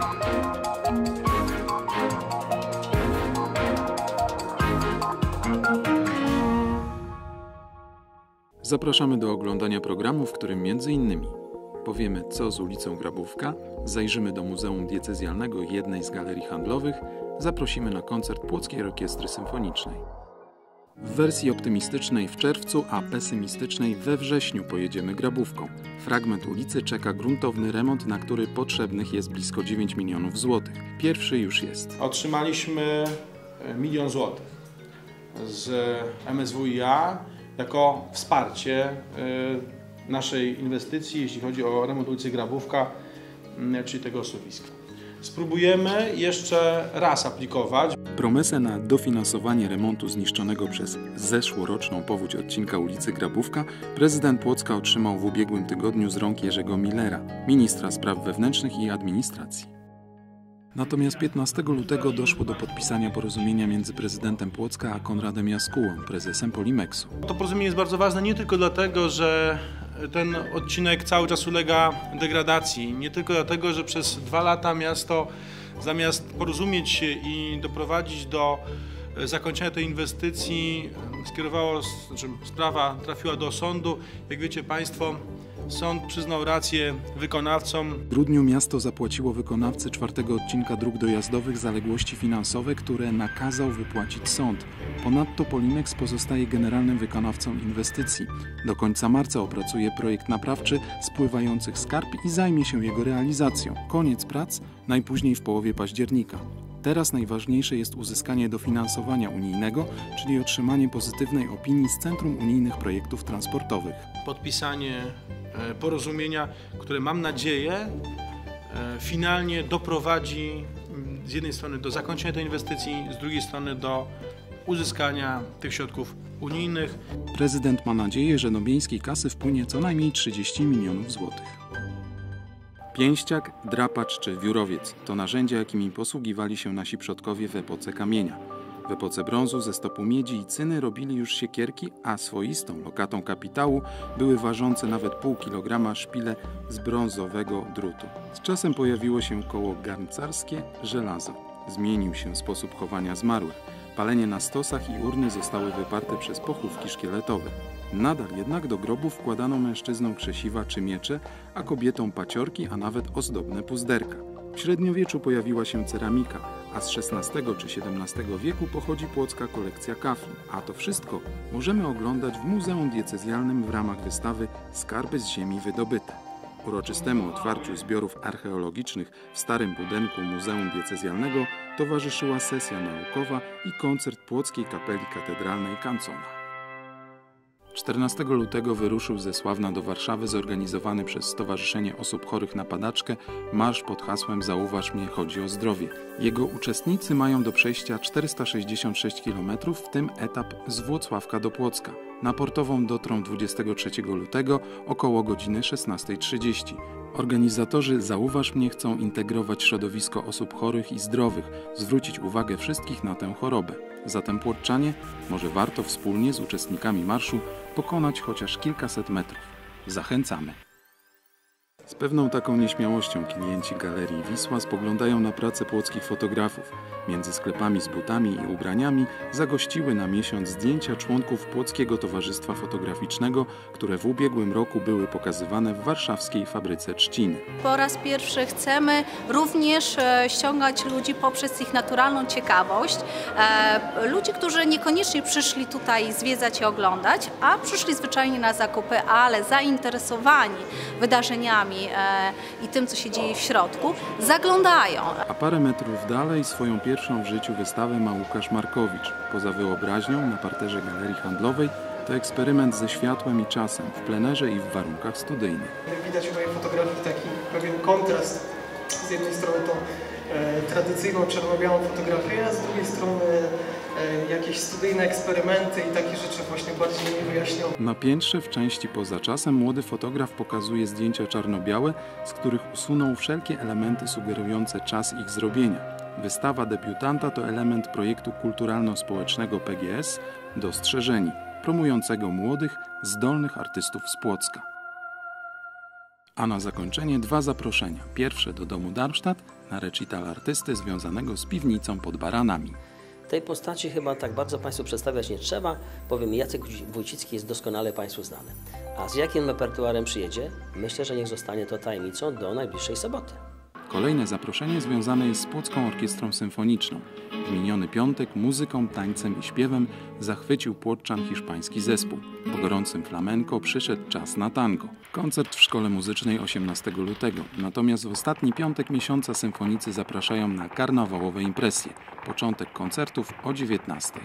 Zapraszamy do oglądania programu, w którym m.in. powiemy, co z ulicą Grabówka, zajrzymy do Muzeum Diecezjalnego i jednej z galerii handlowych, zaprosimy na koncert Płockiej Orkiestry Symfonicznej. W wersji optymistycznej w czerwcu, a pesymistycznej we wrześniu pojedziemy Grabówką. Fragment ulicy czeka gruntowny remont, na który potrzebnych jest blisko 9 milionów złotych. Pierwszy już jest. Otrzymaliśmy 1 milion złotych z MSWiA jako wsparcie naszej inwestycji, jeśli chodzi o remont ulicy Grabówka, czyli tego osuwiska. Spróbujemy jeszcze raz aplikować. Promesę na dofinansowanie remontu zniszczonego przez zeszłoroczną powódź odcinka ulicy Grabówka prezydent Płocka otrzymał w ubiegłym tygodniu z rąk Jerzego Millera, ministra spraw wewnętrznych i administracji. Natomiast 15 lutego doszło do podpisania porozumienia między prezydentem Płocka a Konradem Jaskułą, prezesem Polimexu. To porozumienie jest bardzo ważne nie tylko dlatego, że ten odcinek cały czas ulega degradacji, nie tylko dlatego, że przez 2 lata miasto zamiast porozumieć się i doprowadzić do zakończenia tej inwestycji, sprawa trafiła do sądu. Jak wiecie Państwo, sąd przyznał rację wykonawcom. W grudniu miasto zapłaciło wykonawcy 4. odcinka dróg dojazdowych zaległości finansowe, które nakazał wypłacić sąd. Ponadto Polimex pozostaje generalnym wykonawcą inwestycji. Do końca marca opracuje projekt naprawczy spływających skarb i zajmie się jego realizacją. Koniec prac najpóźniej w połowie października. Teraz najważniejsze jest uzyskanie dofinansowania unijnego, czyli otrzymanie pozytywnej opinii z Centrum Unijnych Projektów Transportowych. Podpisanie porozumienia, które mam nadzieję finalnie doprowadzi z jednej strony do zakończenia tej inwestycji, z drugiej strony do uzyskania tych środków unijnych. Prezydent ma nadzieję, że do miejskiej kasy wpłynie co najmniej 30 milionów złotych. Pięściak, drapacz czy wiórowiec to narzędzia, jakimi posługiwali się nasi przodkowie w epoce kamienia. W epoce brązu ze stopu miedzi i cyny robili już siekierki, a swoistą lokatą kapitału były ważące nawet pół kilograma szpile z brązowego drutu. Z czasem pojawiło się koło garncarskie, żelazo. Zmienił się sposób chowania zmarłych. Palenie na stosach i urny zostały wyparte przez pochówki szkieletowe. Nadal jednak do grobu wkładano mężczyznom krzesiwa czy miecze, a kobietom paciorki, a nawet ozdobne puzderka. W średniowieczu pojawiła się ceramika, a z XVI czy XVII wieku pochodzi płocka kolekcja kafli. A to wszystko możemy oglądać w Muzeum Diecezjalnym w ramach wystawy Skarby z ziemi wydobyte. Uroczystemu otwarciu zbiorów archeologicznych w starym budynku Muzeum Diecezjalnego towarzyszyła sesja naukowa i koncert Płockiej Kapeli Katedralnej Kancona. 14 lutego wyruszył ze Sławna do Warszawy zorganizowany przez Stowarzyszenie Osób Chorych na Padaczkę marsz pod hasłem Zauważ mnie, chodzi o zdrowie. Jego uczestnicy mają do przejścia 466 km, w tym etap z Włocławka do Płocka. Na Portową dotrą 23 lutego około godziny 16:30. Organizatorzy Zauważ mnie chcą integrować środowisko osób chorych i zdrowych, zwrócić uwagę wszystkich na tę chorobę. Zatem płotczanie, może warto wspólnie z uczestnikami marszu pokonać chociaż kilkaset metrów. Zachęcamy! Z pewną taką nieśmiałością klienci Galerii Wisła spoglądają na pracę płockich fotografów. Między sklepami z butami i ubraniami zagościły na miesiąc zdjęcia członków Płockiego Towarzystwa Fotograficznego, które w ubiegłym roku były pokazywane w warszawskiej fabryce trzciny. Po raz pierwszy chcemy również ściągać ludzi poprzez ich naturalną ciekawość. Ludzi, którzy niekoniecznie przyszli tutaj zwiedzać i oglądać, a przyszli zwyczajnie na zakupy, ale zainteresowani wydarzeniami i tym, co się dzieje w środku, zaglądają. A parę metrów dalej swoją pierwszą w życiu wystawę ma Łukasz Markowicz. Poza wyobraźnią na parterze galerii handlowej to eksperyment ze światłem i czasem w plenerze i w warunkach studyjnych. Widać w mojej fotografii taki pewien kontrast. Z jednej strony tą tradycyjną czarno-białą fotografię, a z drugiej strony jakieś studyjne eksperymenty i takie rzeczy właśnie bardziej niewyjaśnione. Na piętrze w części poza czasem młody fotograf pokazuje zdjęcia czarno-białe, z których usunął wszelkie elementy sugerujące czas ich zrobienia. Wystawa debiutanta to element projektu kulturalno-społecznego PGS Dostrzeżeni, promującego młodych, zdolnych artystów z Płocka. A na zakończenie 2 zaproszenia. Pierwsze do Domu Darmstadt na recital artysty związanego z piwnicą pod Baranami. Tej postaci chyba tak bardzo Państwu przedstawiać nie trzeba, bowiem Jacek Wójcicki jest doskonale Państwu znany. A z jakim repertuarem przyjedzie? Myślę, że niech zostanie to tajemnicą do najbliższej soboty. Kolejne zaproszenie związane jest z Płocką Orkiestrą Symfoniczną. W miniony piątek muzyką, tańcem i śpiewem zachwycił płoczczan hiszpański zespół. Po gorącym flamenco przyszedł czas na tango. Koncert w Szkole Muzycznej 18 lutego. Natomiast w ostatni piątek miesiąca symfonicy zapraszają na karnawałowe impresje. Początek koncertów o 19.